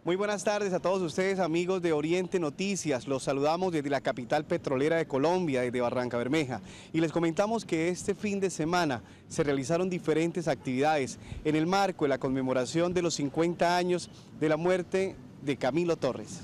Muy buenas tardes a todos ustedes, amigos de Oriente Noticias. Los saludamos desde la capital petrolera de Colombia, desde Barrancabermeja. Y les comentamos que este fin de semana se realizaron diferentes actividades en el marco de la conmemoración de los 50 años de la muerte de Camilo Torres.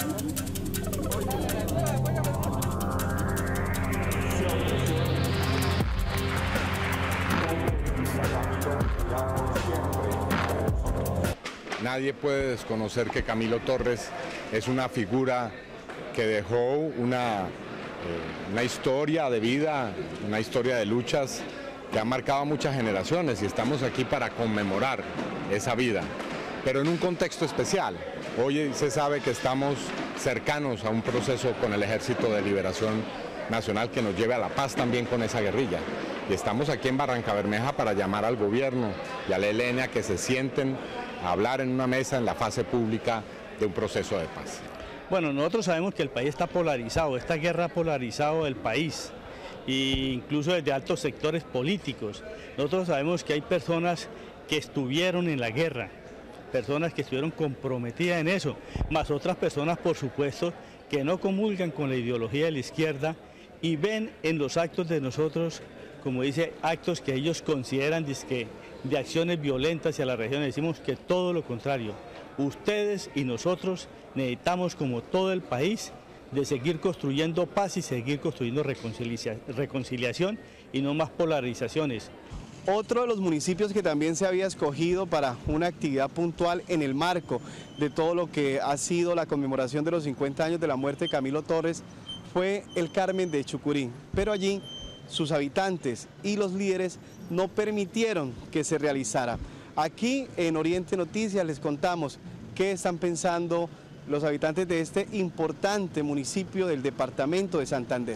Nadie puede desconocer que Camilo Torres es una figura que dejó una historia de vida, una historia de luchas que ha marcado a muchas generaciones y estamos aquí para conmemorar esa vida, pero en un contexto especial. Hoy se sabe que estamos cercanos a un proceso con el Ejército de Liberación Nacional que nos lleve a la paz también con esa guerrilla. Y estamos aquí en Barrancabermeja para llamar al gobierno y al ELN a que se sienten a hablar en una mesa en la fase pública de un proceso de paz. Bueno, nosotros sabemos que el país está polarizado, esta guerra ha polarizado el país, e incluso desde altos sectores políticos. Nosotros sabemos que hay personas que estuvieron en la guerra, personas que estuvieron comprometidas en eso, más otras personas, por supuesto, que no comulgan con la ideología de la izquierda y ven en los actos de nosotros, como dice, actos que ellos consideran de acciones violentas hacia la región. Decimos que todo lo contrario. Ustedes y nosotros necesitamos, como todo el país, de seguir construyendo paz y seguir construyendo reconciliación y no más polarizaciones. Otro de los municipios que también se había escogido para una actividad puntual en el marco de todo lo que ha sido la conmemoración de los 50 años de la muerte de Camilo Torres fue el Carmen de Chucurí, pero allí sus habitantes y los líderes no permitieron que se realizara. Aquí en Oriente Noticias les contamos qué están pensando los habitantes de este importante municipio del departamento de Santander.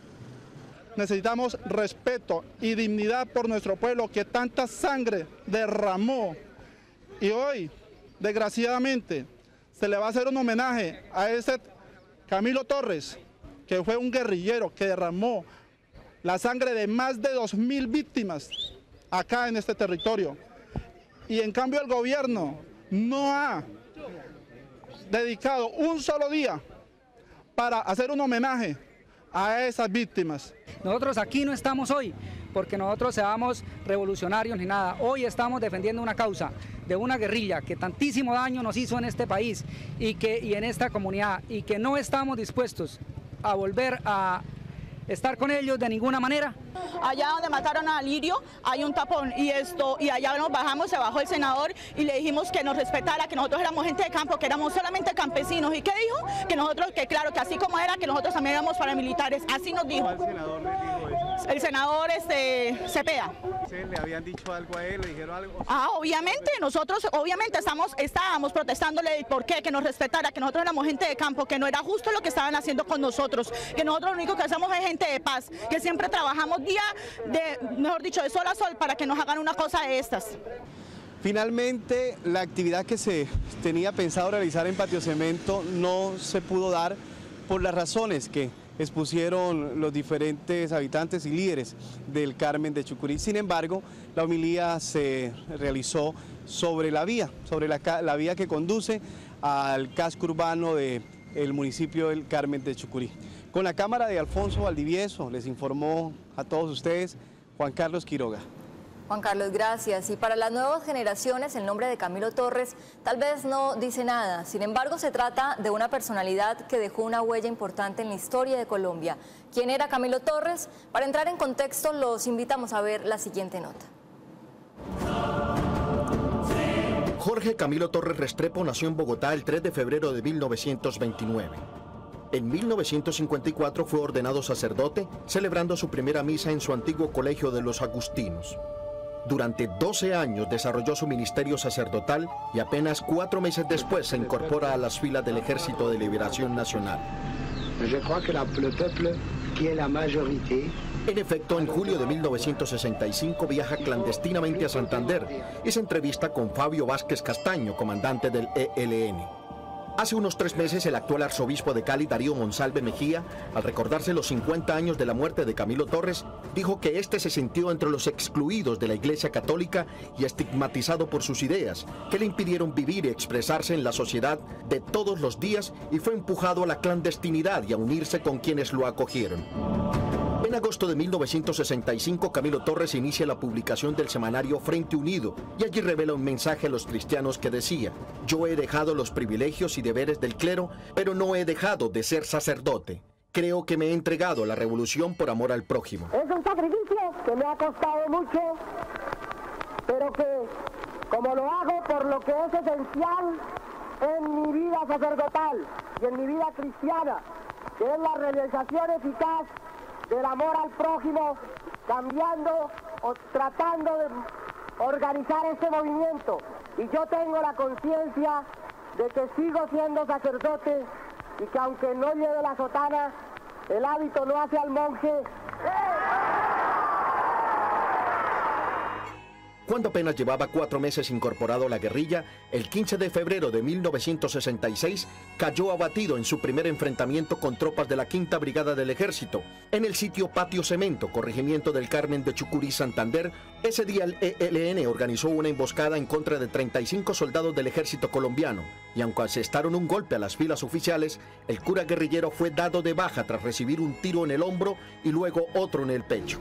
Necesitamos respeto y dignidad por nuestro pueblo que tanta sangre derramó. Y hoy, desgraciadamente, se le va a hacer un homenaje a ese Camilo Torres, que fue un guerrillero que derramó la sangre de más de 2.000 víctimas acá en este territorio. Y en cambio el gobierno no ha dedicado un solo día para hacer un homenaje a esas víctimas. Nosotros aquí no estamos hoy porque nosotros seamos revolucionarios ni nada. Hoy estamos defendiendo una causa de una guerrilla que tantísimo daño nos hizo en este país y en esta comunidad, y que no estamos dispuestos a volver a estar con ellos de ninguna manera. Allá donde mataron a Lirio hay un tapón y allá nos bajamos, se bajó el senador y le dijimos que nos respetara, que nosotros éramos gente de campo, que éramos solamente campesinos. ¿Y qué dijo? Que nosotros, que claro, que así como era, que nosotros también éramos paramilitares, así nos dijo. ¿Cuál senador le dijo eso? El senador Cepeda. ¿Le habían dicho algo a él? ¿Le dijeron algo? Obviamente, nosotros estábamos protestándole por qué, que nos respetara, que nosotros éramos gente de campo, que no era justo lo que estaban haciendo con nosotros, que nosotros lo único que hacemos es gente de paz, que siempre trabajamos mejor dicho, de sol a sol para que nos hagan una cosa de estas. Finalmente, la actividad que se tenía pensado realizar en Patio Cemento no se pudo dar por las razones que expusieron los diferentes habitantes y líderes del Carmen de Chucurí. Sin embargo, la homilía se realizó sobre la vía, la vía que conduce al casco urbano del municipio del Carmen de Chucurí. Con la cámara de Alfonso Valdivieso les informó a todos ustedes Juan Carlos Quiroga. Juan Carlos, gracias. Y para las nuevas generaciones, el nombre de Camilo Torres tal vez no dice nada. Sin embargo, se trata de una personalidad que dejó una huella importante en la historia de Colombia. ¿Quién era Camilo Torres? Para entrar en contexto, los invitamos a ver la siguiente nota. Jorge Camilo Torres Restrepo nació en Bogotá el 3 de febrero de 1929. En 1954 fue ordenado sacerdote, celebrando su primera misa en su antiguo colegio de los agustinos. Durante 12 años desarrolló su ministerio sacerdotal y apenas 4 meses después se incorpora a las filas del Ejército de Liberación Nacional. En efecto, en julio de 1965 viaja clandestinamente a Santander y se entrevista con Fabio Vázquez Castaño, comandante del ELN. Hace unos 3 meses, el actual arzobispo de Cali, Darío Monsalve Mejía, al recordarse los 50 años de la muerte de Camilo Torres, dijo que este se sintió entre los excluidos de la Iglesia Católica y estigmatizado por sus ideas, que le impidieron vivir y expresarse en la sociedad de todos los días, y fue empujado a la clandestinidad y a unirse con quienes lo acogieron. En agosto de 1965, Camilo Torres inicia la publicación del semanario Frente Unido y allí revela un mensaje a los cristianos que decía: yo he dejado los privilegios y deberes del clero, pero no he dejado de ser sacerdote. Creo que me he entregado a la revolución por amor al prójimo. Es un sacrificio que me ha costado mucho, pero que, como lo hago por lo que es esencial en mi vida sacerdotal y en mi vida cristiana, que es la realización eficaz del amor al prójimo, cambiando o tratando de organizar este movimiento. Y yo tengo la conciencia de que sigo siendo sacerdote y que aunque no lleve la sotana, el hábito no hace al monje. Cuando apenas llevaba 4 meses incorporado a la guerrilla, el 15 de febrero de 1966 cayó abatido en su primer enfrentamiento con tropas de la 5ª Brigada del Ejército, en el sitio Patio Cemento, corregimiento del Carmen de Chucurí, Santander. Ese día el ELN organizó una emboscada en contra de 35 soldados del ejército colombiano, y aunque asestaron un golpe a las filas oficiales, el cura guerrillero fue dado de baja tras recibir un tiro en el hombro y luego otro en el pecho.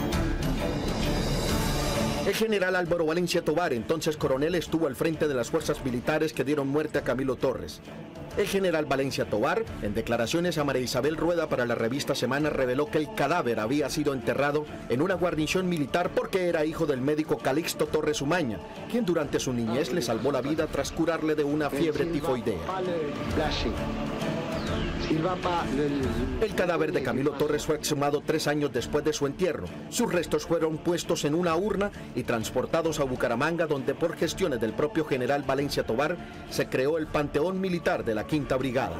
El general Álvaro Valencia Tovar, entonces coronel, estuvo al frente de las fuerzas militares que dieron muerte a Camilo Torres. El general Valencia Tovar, en declaraciones a María Isabel Rueda para la revista Semana, reveló que el cadáver había sido enterrado en una guarnición militar porque era hijo del médico Calixto Torres Umaña, quien durante su niñez le salvó la vida tras curarle de una fiebre tifoidea. El cadáver de Camilo Torres fue exhumado 3 años después de su entierro. Sus restos fueron puestos en una urna y transportados a Bucaramanga, donde por gestiones del propio general Valencia Tovar se creó el Panteón Militar de la 5ª Brigada.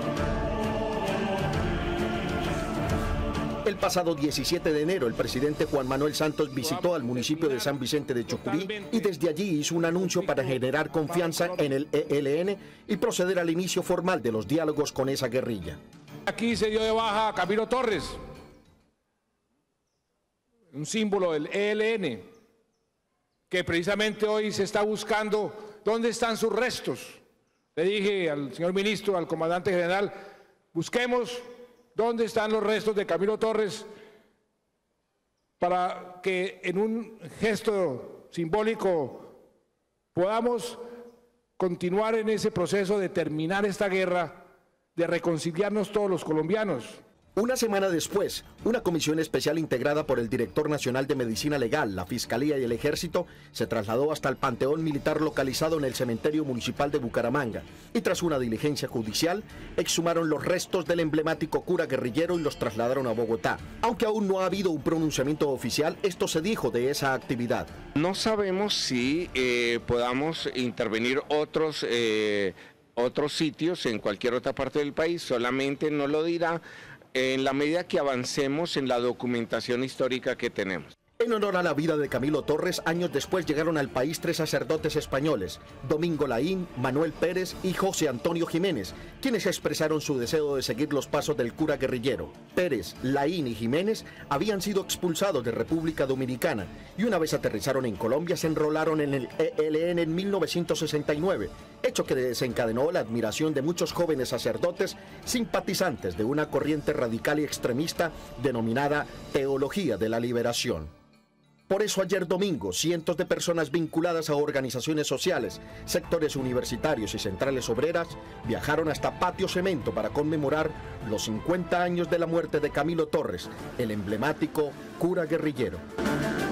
El pasado 17 de enero, el presidente Juan Manuel Santos visitó al municipio de San Vicente de Chucurí y desde allí hizo un anuncio para generar confianza en el ELN y proceder al inicio formal de los diálogos con esa guerrilla. Aquí se dio de baja a Camilo Torres, un símbolo del ELN, que precisamente hoy se está buscando dónde están sus restos. Le dije al señor ministro, al comandante general, busquemos dónde están los restos de Camilo Torres para que en un gesto simbólico podamos continuar en ese proceso de terminar esta guerra, de reconciliarnos todos los colombianos. Una semana después, una comisión especial integrada por el Director Nacional de Medicina Legal, la Fiscalía y el Ejército se trasladó hasta el Panteón Militar localizado en el Cementerio Municipal de Bucaramanga y tras una diligencia judicial exhumaron los restos del emblemático cura guerrillero y los trasladaron a Bogotá. Aunque aún no ha habido un pronunciamiento oficial, esto se dijo de esa actividad. No sabemos si podamos intervenir otros sitios en cualquier otra parte del país, solamente nos lo dirá en la medida que avancemos en la documentación histórica que tenemos. En honor a la vida de Camilo Torres, años después llegaron al país 3 sacerdotes españoles, Domingo Laín, Manuel Pérez y José Antonio Jiménez, quienes expresaron su deseo de seguir los pasos del cura guerrillero. Pérez, Laín y Jiménez habían sido expulsados de República Dominicana y una vez aterrizaron en Colombia se enrolaron en el ELN en 1969, hecho que desencadenó la admiración de muchos jóvenes sacerdotes simpatizantes de una corriente radical y extremista denominada Teología de la Liberación. Por eso ayer domingo, cientos de personas vinculadas a organizaciones sociales, sectores universitarios y centrales obreras viajaron hasta Patio Cemento para conmemorar los 50 años de la muerte de Camilo Torres, el emblemático cura guerrillero.